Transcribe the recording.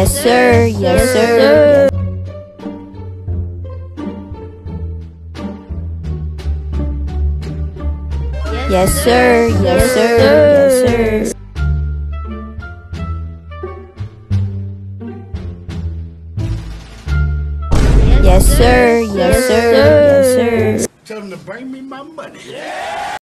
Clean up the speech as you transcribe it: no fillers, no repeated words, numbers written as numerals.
Yes, sir. Yes, sir. Yes, sir. Yes, sir. Yes, sir. Yes, sir. Yes, sir. Yes, sir. Tell them to bring me my money. Yeah.